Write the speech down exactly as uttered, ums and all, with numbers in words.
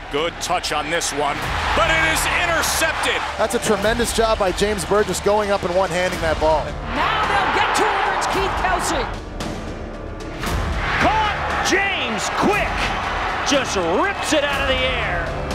Good touch on this one, but it is intercepted. That's a tremendous job by James Burgess going up and one-handing that ball. Now they'll get to it. It's Keith Kelsey. Caught. James quick just rips it out of the air.